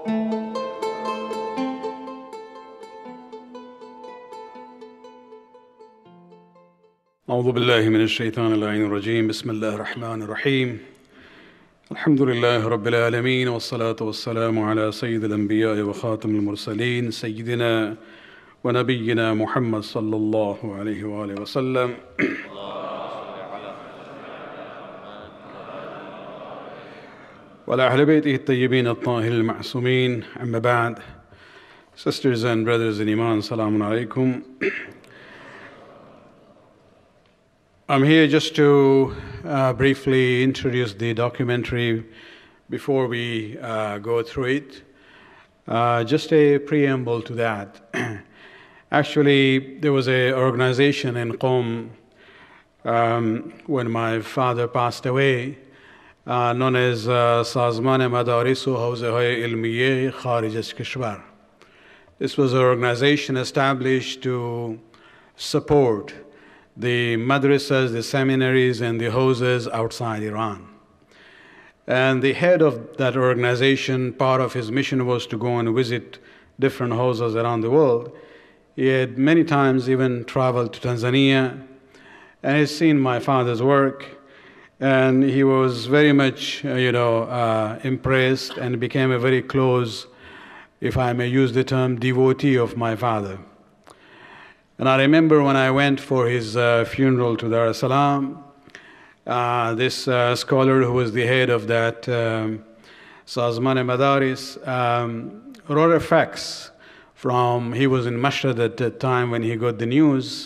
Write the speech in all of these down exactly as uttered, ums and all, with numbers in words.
أعوذ بالله من الشيطان اللعين الرجيم بسم الله الرحمن الرحيم الحمد لله رب العالمين والصلاة والسلام على سيد الأنبياء وخاتم المرسلين سيدنا ونبينا محمد صلى الله عليه وآله وسلم وعلى أهل بيته الطيبين الطاهرين المعصومين أما بعد. Sisters and brothers in Iman, Assalamu alaikum. I'm here just to uh, briefly introduce the documentary before we uh, go through it. Uh, just a preamble to that. Actually, there was an organization in Qom um, when my father passed away, uh, known as uh, Sazman Madaris u Hawzahay Ilmiye Kharij az Kishwar. This was an organization established to support the madrasas, the seminaries, and the houses outside Iran. And the head of that organization, part of his mission was to go and visit different houses around the world. He had many times even traveled to Tanzania, and he's seen my father's work, and he was very much, uh, you know, uh, impressed and became a very close, if I may use the term, devotee of my father. And I remember when I went for his uh, funeral to Dar es Salaam, uh, this uh, scholar who was the head of that um, Sazman Madaris um, wrote a fax from, he was in Mashhad at the time when he got the news,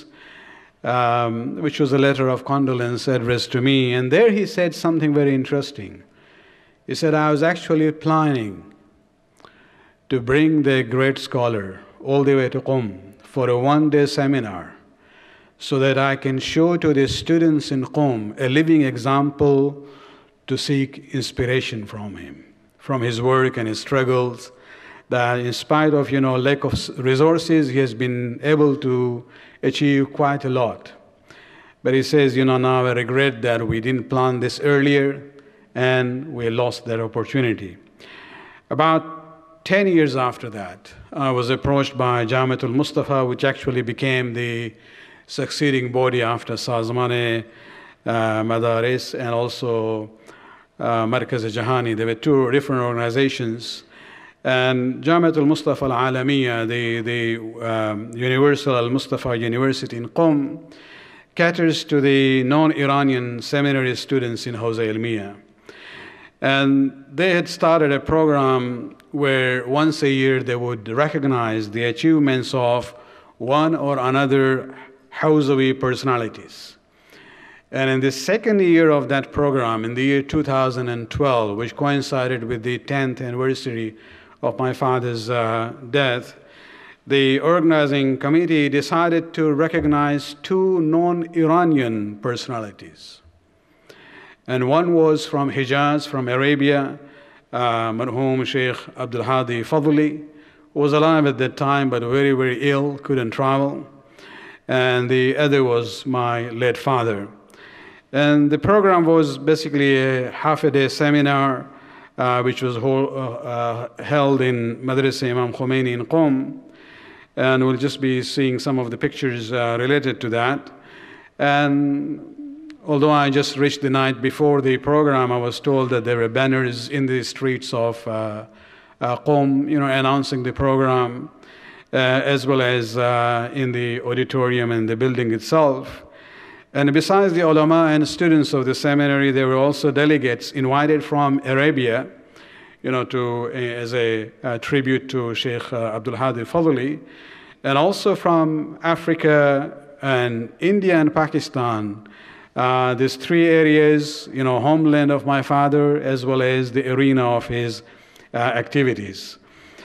um, which was a letter of condolence addressed to me. And there he said something very interesting. He said, I was actually planning to bring the great scholar all the way to Qom for a one-day seminar so that I can show to the students in Qom a living example to seek inspiration from him, from his work and his struggles, that in spite of, you know, lack of resources, he has been able to achieve quite a lot. But he says, you know, now I regret that we didn't plan this earlier and we lost that opportunity. About ten years after that, I was approached by Jamiatul Mustafa, which actually became the succeeding body after Sazman uh, Madaris and also uh, Markaz Jahani. There were two different organizations. And Jamiatul Mustafa Al-Alamiya, the, the um, Universal Al-Mustafa University in Qom, caters to the non-Iranian seminary students in Hawza Ilmiya. And they had started a program where once a year they would recognize the achievements of one or another Hawzawi personalities. And in the second year of that program, in the year two thousand twelve, which coincided with the tenth anniversary of my father's uh, death, the organizing committee decided to recognize two non-Iranian personalities. And one was from Hijaz, from Arabia, uh, Marhum Sheikh Abdul Hadi Fadli, who was alive at that time but very, very ill, couldn't travel. And the other was my late father. And the program was basically a half a day seminar uh, which was whole, uh, uh, held in Madrasa Imam Khomeini in Qom. And we'll just be seeing some of the pictures uh, related to that. And although I just reached the night before the program, I was told that there were banners in the streets of uh, uh, Qom, you know, announcing the program, uh, as well as uh, in the auditorium and the building itself. And besides the ulama and students of the seminary, there were also delegates invited from Arabia, you know, to uh, as a uh, tribute to Sheikh uh, Abdul Hadi Fadli, and also from Africa and India and Pakistan. Uh, these three areas, you know, homeland of my father, as well as the arena of his uh, activities.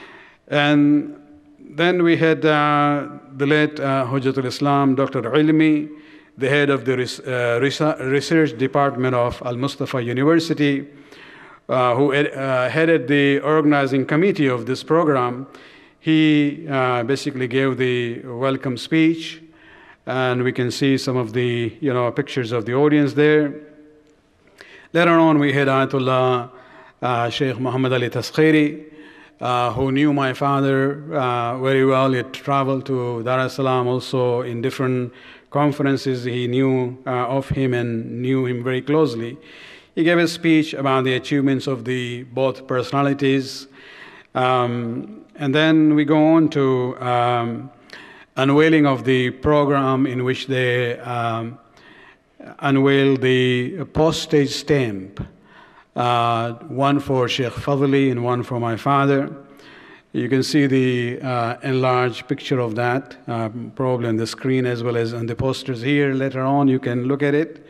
And then we had uh, the late uh, Hujjatul Islam, Doctor Ilmi, the head of the res uh, research department of Al-Mustafa University, uh, who ed uh, headed the organizing committee of this program. He uh, basically gave the welcome speech. And we can see some of the, you know, pictures of the audience there. Later on, we had Ayatollah uh, Sheikh Muhammad Ali Taskhiri, uh, who knew my father uh, very well. He had traveled to Dar es Salaam also in different conferences. He knew uh, of him and knew him very closely. He gave a speech about the achievements of the both personalities. Um, and then we go on to um, unveiling of the program in which they um, unveiled the postage stamp, uh, one for Sheikh Fadli and one for my father. You can see the uh, enlarged picture of that, uh, probably on the screen as well as on the posters here. Later on, you can look at it.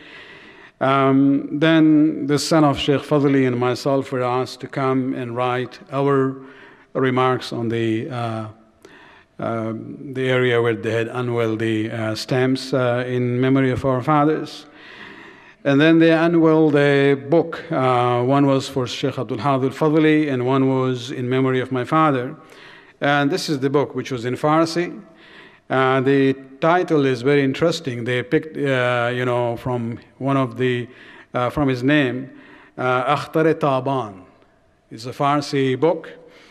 Um, then the son of Sheikh Fadli and myself were asked to come and write our remarks on the uh, uh, the area where they had unveiled the uh, stamps uh, in memory of our fathers. And then they unveiled a book. Uh, one was for Sheikh Abdul Hadi al-Fadli and one was in memory of my father. And this is the book, which was in Farsi. Uh, the title is very interesting. They picked, uh, you know, from one of the, uh, from his name, uh, Akhtar Taban. It's a Farsi book.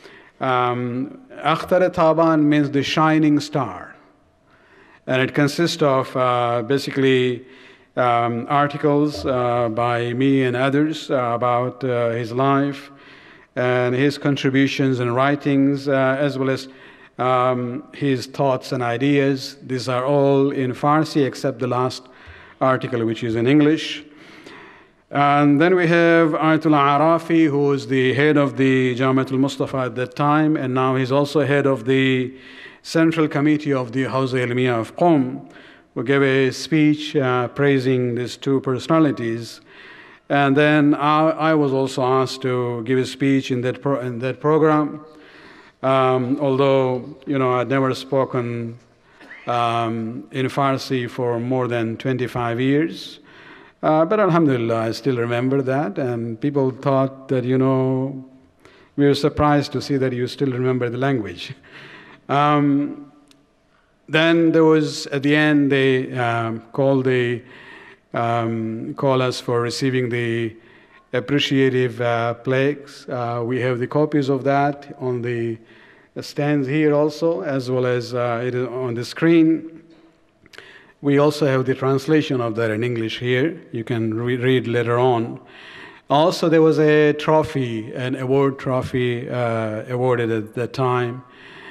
Um, Akhtar Taban means the shining star. And it consists of uh, basically um, articles uh, by me and others uh, about uh, his life and his contributions and writings, uh, as well as Um, his thoughts and ideas. These are all in Farsi except the last article, which is in English. And then we have Ayatollah Arafi, who is the head of the Jamiat al-Mustafa at that time, and now he's also head of the Central Committee of the Hawza Ilmiya of Qom, who gave a speech uh, praising these two personalities. And then I, I was also asked to give a speech in that, pro in that program. Um, although, you know, I'd never spoken um, in Farsi for more than twenty-five years. Uh, but alhamdulillah, I still remember that. And people thought that, you know, we were surprised to see that you still remember the language. Um, then there was, at the end, they um, called, the, um, call us for receiving the appreciative uh, plaques. Uh, we have the copies of that on the stands here also, as well as uh, it is on the screen. We also have the translation of that in English here. You can re read later on. Also, there was a trophy, an award trophy uh, awarded at that time.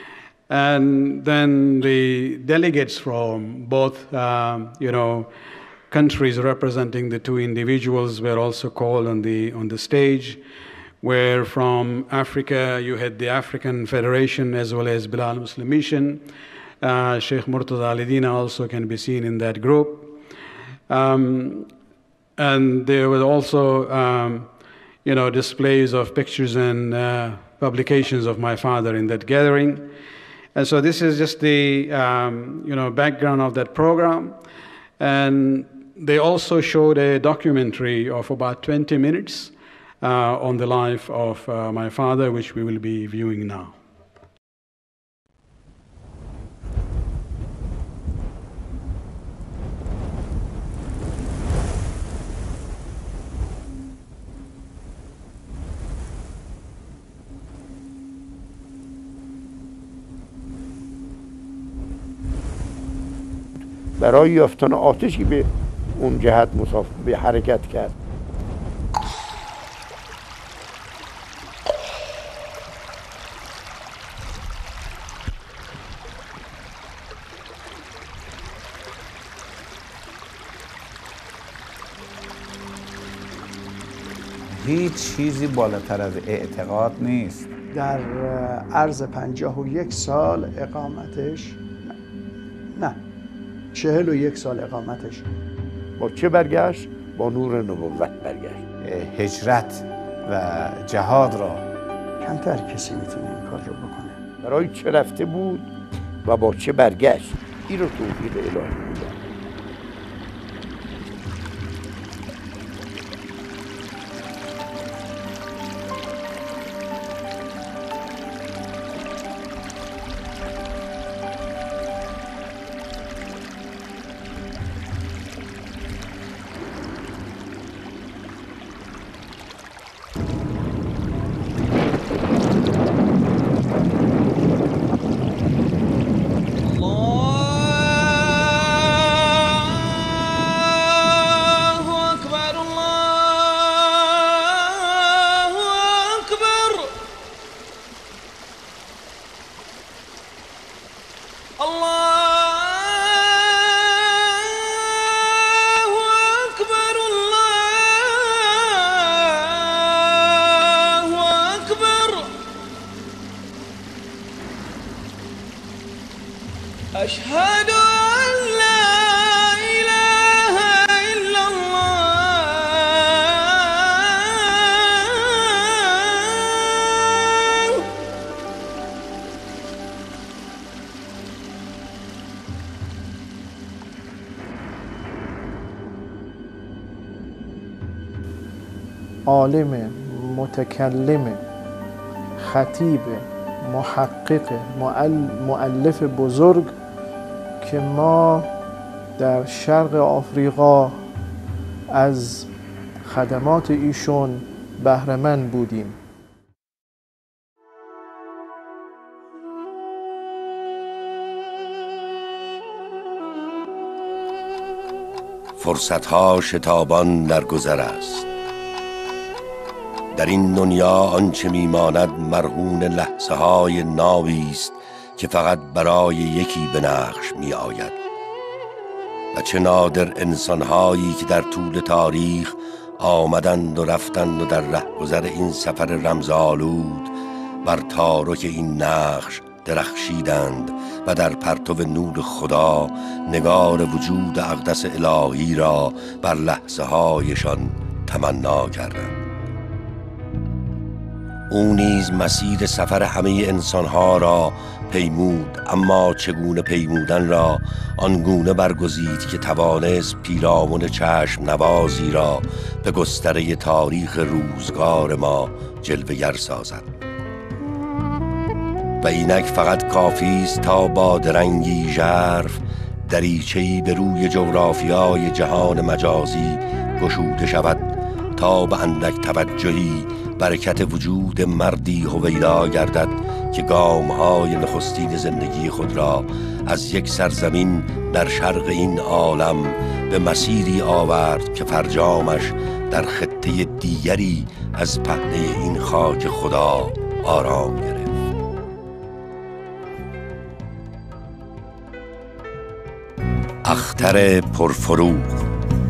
And then the delegates from both, um, you know, countries representing the two individuals were also called on the on the stage, where from Africa you had the African Federation as well as Bilal Muslim Mission. Uh, Sheikh Murtaza Al-Dina also can be seen in that group. Um, and there were also, um, you know, displays of pictures and uh, publications of my father in that gathering. And so this is just the, um, you know, background of that program. And they also showed a documentary of about twenty minutes uh, on the life of uh, my father, which we will be viewing now. برای یافتن آتشی به اون جهت مسافر به حرکت کرد. هیچ چیزی بالاتر از اعتقاد نیست. در عرض پنجاه و یک سال اقامتش نه چهل و یک سال اقامتش با چه برگشت؟ با نور نبوت برگشت. هجرت و جهاد را کمتر کسی میتونه این کار رو بکنه. برای چه رفته بود و با چه برگشت؟ این رو توفیق الهی بود. أشهد أن لا إله إلا الله. عالم، متکلم، خطیب، محقق، مؤلف بزرگ که ما در شرق آفریقا از خدمات ایشون بهره‌مند بودیم. فرصتها شتابان در گذر است. در این دنیا آنچه میماند مرهون لحظه های ناوی است که فقط برای یکی به نقش می آید و چه نادر انسانهایی که در طول تاریخ آمدند و رفتند و در رهگذر این سفر رمزآلود بر تارک این نقش درخشیدند و در پرتو نور خدا نگار وجود اقدس الهی را بر لحظه هایشان تمنا کردند. او نیز مسیر سفر همه انسانها را پیمود، اما چگونه پیمودن را آنگونه برگزید که توانست پیرامون چشم نوازی را به گستره تاریخ روزگار ما جلوه‌گر سازد و اینک فقط کافی است تا با درنگی ژرف دریچه‌ای به روی جغرافیای جهان مجازی گشوده شود تا به اندک توجهی برکت وجود مردی هویدا گردد که گام‌های نخستین زندگی خود را از یک سرزمین در شرق این عالم به مسیری آورد که فرجامش در خطه دیگری از پهنه این خاک خدا آرام گرفت. اختر پرفروغ.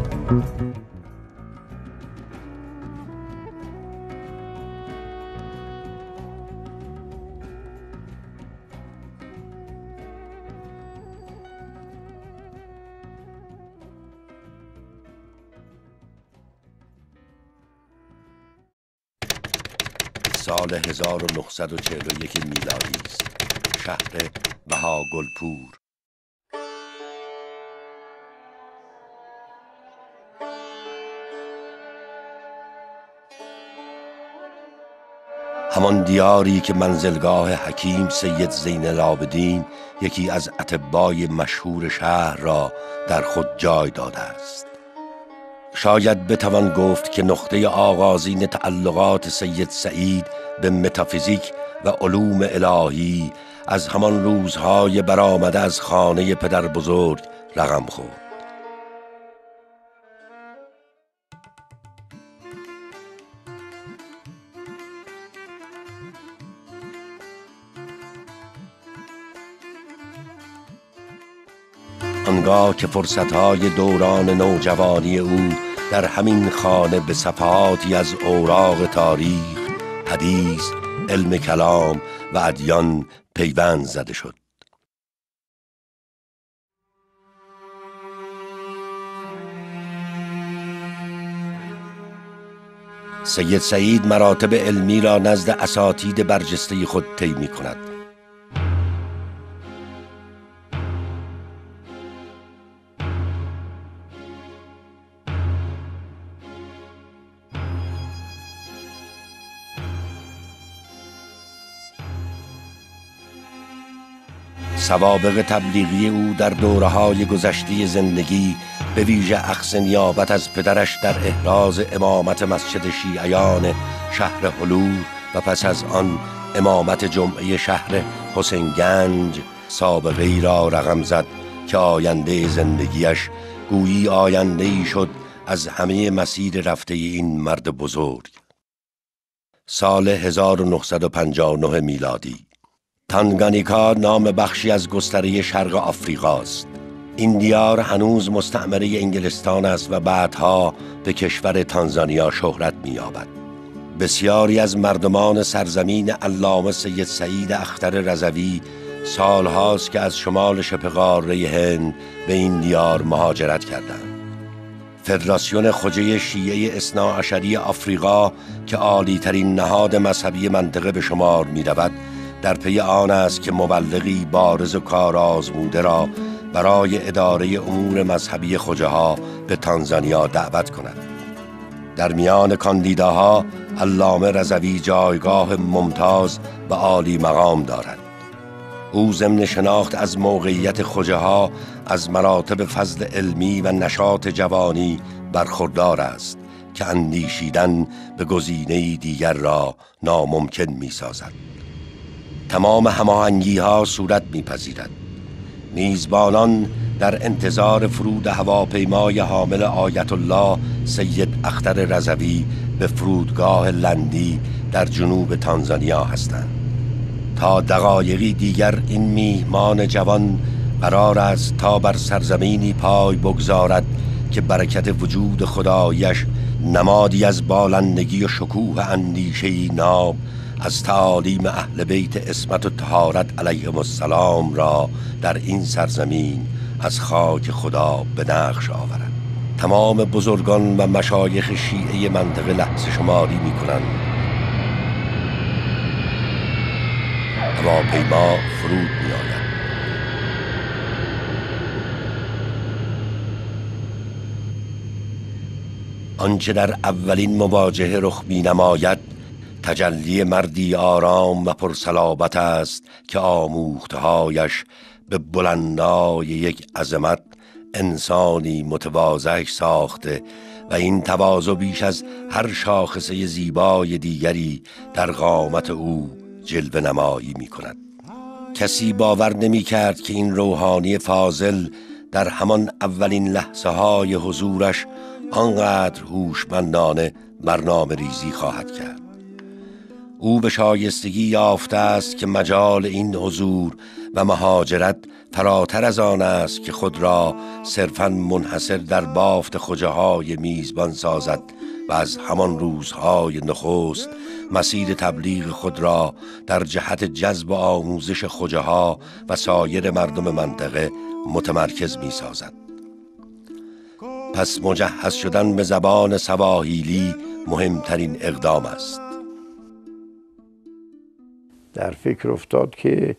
سال هزار و نهصد و چهل و یک میلادی است. شهر بهاگلپور. همان دیاری که منزلگاه حکیم سید زین العابدین، یکی از اطبای مشهور شهر را در خود جای داده است. شاید بتوان گفت که نقطه آغازین تعلقات سید سعید به متافیزیک و علوم الهی از همان روزهای برآمده از خانه پدر بزرگ رقم خورد. آنگاه که فرصتهای دوران نوجوانی او در همین خانه به صفحاتی از اوراق تاریخ، حدیث، علم کلام و ادیان پیوند زده شد. سید سعید مراتب علمی را نزد اساتید برجسته خود طی می کند. سوابق تبلیغی او در دوره‌های گذشته زندگی، به ویژه اخذ نیابت از پدرش در احراز امامت مسجد شیعیان شهر هلور و پس از آن امامت جمعه شهر حسین گنج، سابقه ای را رقم زد که آینده زندگیش گویی آینده ای شد از همه مسیر رفته این مرد بزرگ. سال هزار و نهصد و پنجاه و نه میلادی. تانگانیکا نام بخشی از گستره شرق آفریقا است. این دیار هنوز مستعمره انگلستان است و بعدها به کشور تانزانیا شهرت می‌یابد. بسیاری از مردمان سرزمین علامه سید سعید اختر رضوی سالهاست که از شمال شبه قاره هند به این دیار مهاجرت کردند. فدراسیون خوجه شیعه اثنا عشری آفریقا که عالی ترین نهاد مذهبی منطقه به شمار می رود، در پی آن است که مبلغی بارز و کارآزموده را برای اداره امور مذهبی خوجه ها به تانزانیا دعوت کند. در میان کاندیداها علامه رضوی جایگاه ممتاز و عالی مقام دارد. او ضمن شناخت از موقعیت خوجه ها از مراتب فضل علمی و نشاط جوانی برخوردار است که اندیشیدن به گزینه‌ای دیگر را ناممکن می سازد. تمام هماهنگی ها صورت می پذیرد. میزبانان در انتظار فرود هواپیمای حامل آیت الله سید اختر رضوی به فرودگاه لندی در جنوب تانزانیا هستند. تا دقایقی دیگر این میهمان جوان قرار است تا بر سرزمینی پای بگذارد که برکت وجود خدایش نمادی از بالندگی و شکوه اندیشه‌ای ناب از تعالیم اهل بیت عصمت و طهارت علیهم السلام را در این سرزمین از خاک خدا به نقش آورد. تمام بزرگان و مشایخ شیعه منطقه لحظه شماری می کنند. هواپیما فرود می آید. آنچه در اولین مواجهه رخ می نماید تجلی مردی آرام و پرصلابت است که آموختهایش به بلندای یک عظمت انسانی متواضع ساخته و این تواضع بیش از هر شاخصه زیبای دیگری در قامت او جلوه نمایی می کند. کسی باور نمی کرد که این روحانی فاضل در همان اولین لحظه های حضورش آنقدر هوشمندانه برنامه ریزی خواهد کرد. او به شایستگی یافته است که مجال این حضور و مهاجرت فراتر از آن است که خود را صرفاً منحصر در بافت خوجه های میزبان سازد و از همان روزهای نخست مسیر تبلیغ خود را در جهت جذب و آموزش خوجه ها و سایر مردم منطقه متمرکز می سازد. پس مجهز شدن به زبان سواحیلی مهمترین اقدام است. در فکر افتاد که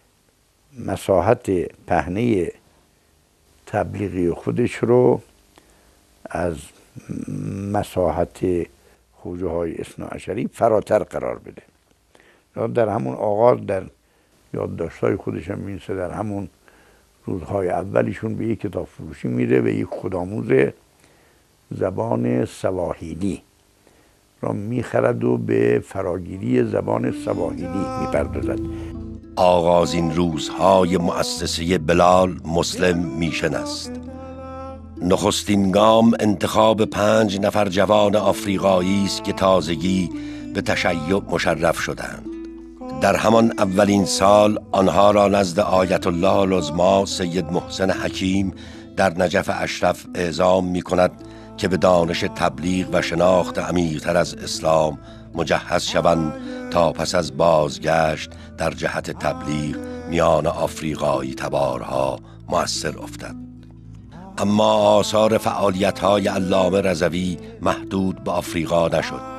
مساحت پهنه تبلیغی خودش رو از مساحت خوجه های اثنا عشری فراتر قرار بده. در همون آغاز در یادداشت‌های خودش هم می‌نویسه در همون روزهای اولیشون به یک کتاب فروشی میره و یک خودآموز زبان سواحیلی را میخرد و به فراگیری زبان سواحیلی میپردازد. آغازین روزهای مؤسسه بلال مسلم میشن است. نخستین گام انتخاب پنج نفر جوان آفریقایی است که تازگی به تشیع مشرف شدند. در همان اولین سال آنها را نزد آیت الله العظمی سید محسن حکیم در نجف اشرف اعزام می کند که به دانش تبلیغ و شناخت عمیق‌تر از اسلام مجهز شوند تا پس از بازگشت در جهت تبلیغ میان آفریقایی تبارها مؤثر افتد. اما آثار فعالیت‌های علامه رضوی محدود به آفریقا نشد.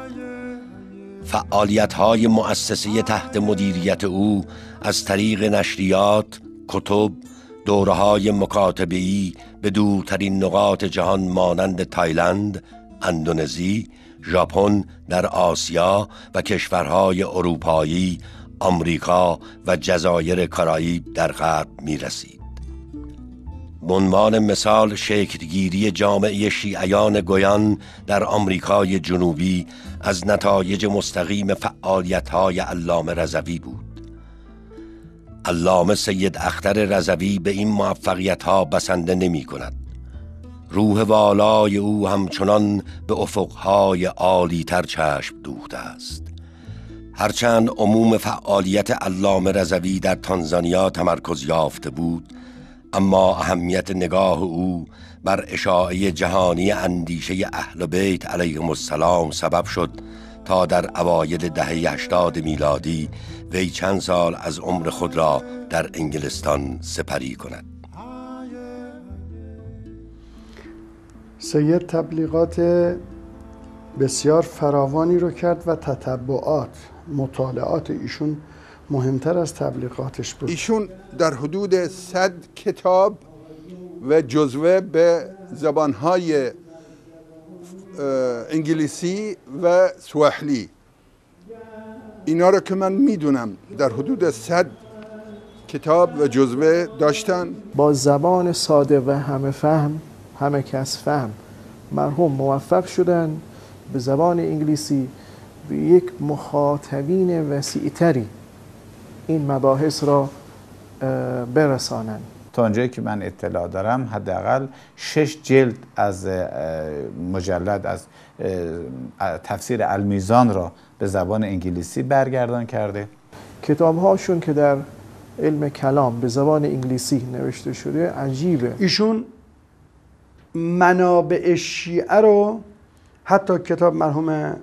فعالیت‌های مؤسسه تحت مدیریت او از طریق نشریات، کتب، دوره‌های مکاتبه‌ای به دورترین نقاط جهان مانند تایلند، اندونزی، ژاپن در آسیا و کشورهای اروپایی، آمریکا و جزایر کارائیب در غرب می‌رسید. به عنوان مثال شکلگیری جامعه شیعیان گویان در آمریکای جنوبی از نتایج مستقیم فعالیت‌های علامه رضوی بود. علامه سید اختر رضوی به این موفقیت‌ها بسنده نمی کند. روح والای او همچنان به افقهای عالی تر چشم دوخته است. هرچند عموم فعالیت علامه رضوی در تانزانیا تمرکز یافته بود، اما اهمیت نگاه او بر اشاعه جهانی اندیشه اهل بیت علیهم السلام سبب شد تا در اوایل دهه هشتاد میلادی وی چند سال از عمر خود را در انگلستان سپری کند. سید تبلیغات بسیار فراوانی رو کرد و تتبعات، مطالعات ایشون مهمتر از تبلیغاتش بود. ایشون در حدود صد کتاب و جزوه به زبانهای انگلیسی و سواحلی، اینا رو که من میدونم در حدود صد کتاب و جزوه داشتن. با زبان ساده و همه فهم، همه کس فهم، مرحوم موفق شدن به زبان انگلیسی به یک مخاطبین وسیع‌تری این مباحث را برسانند. تا اونجایی که من اطلاع دارم حداقل شش جلد از مجلد از تفسیر المیزان را به زبان انگلیسی برگردان کرده. کتاب‌هاشون که در علم کلام به زبان انگلیسی نوشته شده عجیبه. ایشون منابع شیعه رو، حتی کتاب مرحوم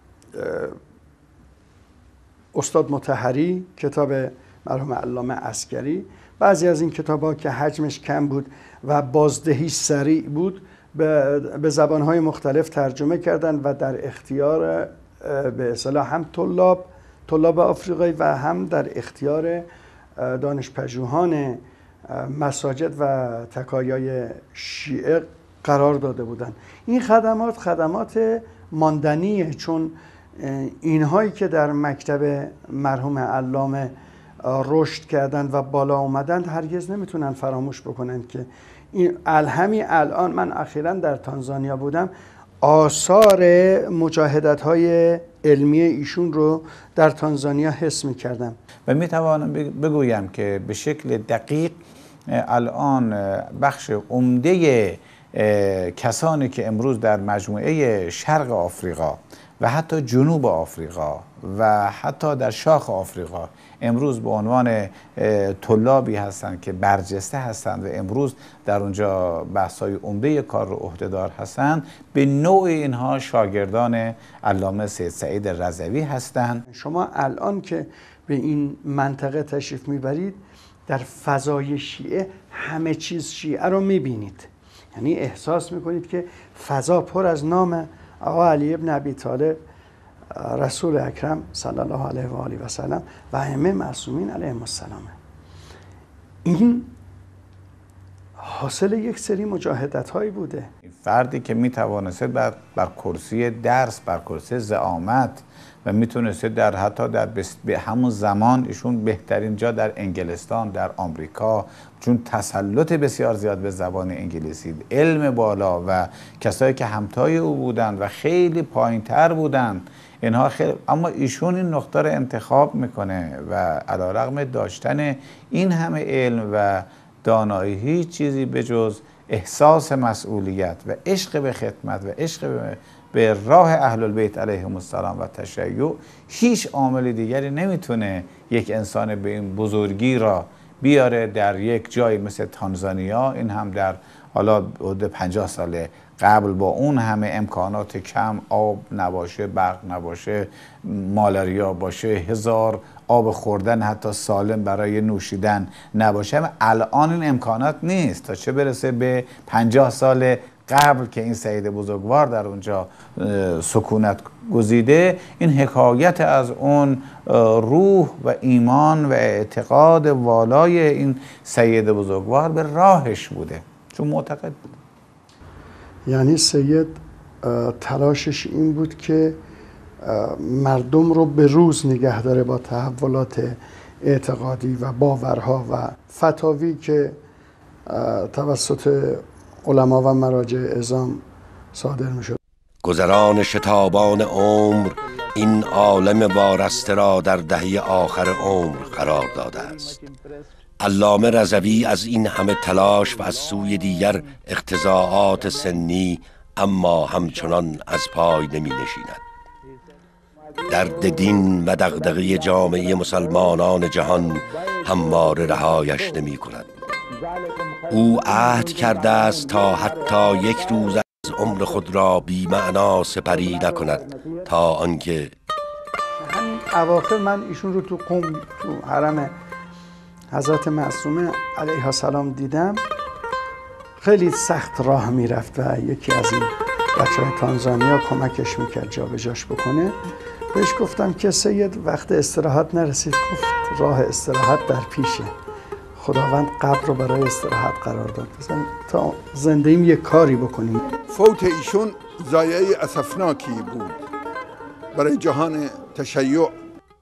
استاد مطهری، کتاب مرحوم علامه عسکری، بعضی از این کتاب ها که حجمش کم بود و بازدهی سریع بود به زبانهای مختلف ترجمه کردن و در اختیار به اصطلاح هم طلاب طلاب آفریقایی و هم در اختیار دانشپژوهان مساجد و تکایای شیعه قرار داده بودند. این خدمات خدمات ماندنیه، چون اینهایی که در مکتب مرحوم علامه رشد کردند و بالا اومدند هرگز نمیتونن فراموش بکنند که این همین الان من اخیراً در تانزانیا بودم، آثار مجاهدت های علمی ایشون رو در تانزانیا حس میکردم و میتوانم بگویم که به شکل دقیق الان بخش عمده کسانی که امروز در مجموعه شرق آفریقا و حتی جنوب آفریقا و حتی در شاخ آفریقا امروز به عنوان طلابی هستند که برجسته هستند و امروز در اونجا بحث‌های عمده کار رو عهدهدار هستند، به نوع اینها شاگردان علامه سید سعید رضوی هستند. شما الان که به این منطقه تشریف میبرید در فضای شیعه همه چیز شیعه رو میبینید، یعنی احساس میکنید که فضا پر از نام آقا علی ابن ابی طالب، رسول اکرم صلی الله علیه و آله و سلم و ائمه معصومین علیهم السلام. این حاصل یک سری مجاهدت هایی بوده. فردی که میتوانست بر, بر کرسی درس، بر کرسی زعامت و میتونست در حتی در به همون زمان ایشون بهترین جا در انگلستان، در آمریکا، چون تسلط بسیار زیاد به زبان انگلیسی، علم بالا و کسایی که همتای او بودند و خیلی پایینتر بودند، اینها خیلی، اما ایشون این نقطه رو انتخاب میکنه و علیرغم داشتن این همه علم و دانایی هیچ چیزی به جز احساس مسئولیت و عشق به خدمت و عشق به به راه اهل البیت علیهم السلام و تشیع، هیچ عامل دیگری نمیتونه یک انسان به این بزرگی را بیاره در یک جایی مثل تانزانیا، این هم در حالا حدود پنجاه سال قبل با اون همه امکانات کم، آب نباشه، برق نباشه، مالاریا باشه، هزار آب خوردن حتی سالم برای نوشیدن نباشه. الان این امکانات نیست، تا چه برسه به پنجاه سال قبل که این سید بزرگوار در اونجا سکونت گزیده. این حکایت از اون روح و ایمان و اعتقاد والای این سید بزرگوار به راهش بوده، چون معتقد بود. یعنی سید تلاشش این بود که مردم رو به روز نگه داره با تحولات اعتقادی و باورها و فتاوی که توسط علما و مراجع اعظام صادر می شد. گذران شتابان عمر این عالم وارسته را در دهه آخر عمر قرار داده است. علامه رضوی از این همه تلاش و از سوی دیگر اقتضاعات سنی اما همچنان از پای نمی نشیند. درد دین و دغدغه جامعه مسلمانان جهان همواره رهایش نمی کند. او عهد کرده است تا حتی یک روز از عمر خود را بی معنا سپری نکند، تا آنکه همین اواخر من ایشون رو تو قم تو حرم حضرت معصومه علیها السلام دیدم. خیلی سخت راه میرفت و یکی از این بچه های تانزانیا کمکش میکرد جا به جاش بکنه. بهش گفتم که سید وقت استراحت نرسید. گفت راه استراحت در پیشه، خداوند قبر رو برای استراحت قرار داد، مثلا تا زندگیم یک کاری بکنیم. فوت ایشون ضایعه اسفناکی بود برای جهان تشیع.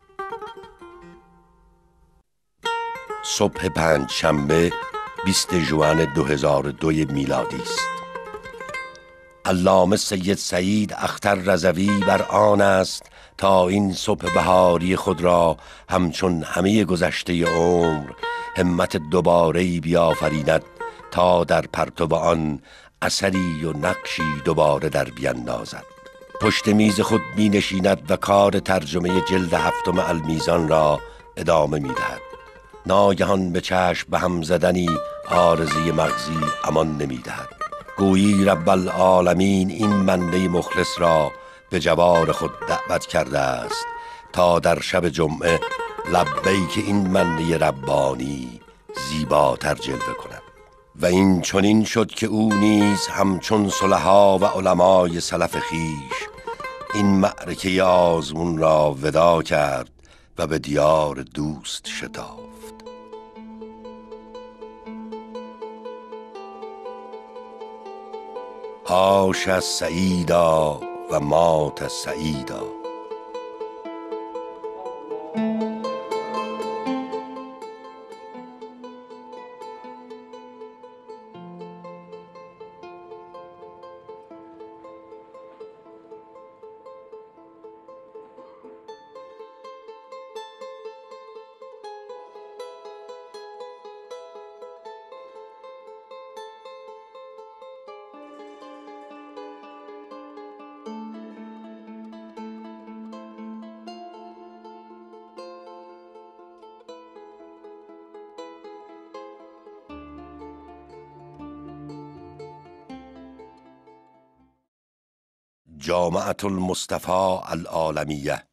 صبح پنج شنبه بیست ژوئن دو هزار و دو میلادی است. علامه سید سعید اختر رضوی بر آن است تا این صبح بهاری خود را همچون همه گذشته عمر همت دوباره‌ای بیافریند تا در پرتو آن اثری و نقشی دوباره در بیندازد. پشت میز خود می نشیند و کار ترجمه جلد هفتم المیزان را ادامه می دهد. ناگهان به چشم به هم زدنی عارضه مغزی امان نمی دهد. گویی رب العالمین این بنده مخلص را به جوار خود دعوت کرده است تا در شب جمعه لبیک این بنده ربانی زیباتر جلوه کند. و این چنین شد که او نیز همچون صلحا و علمای سلف خیش این معرکه آزمون را ودا کرد و به دیار دوست شتافت. عاش سعیدا و مات سعیدا. جامعة المصطفى العالمیه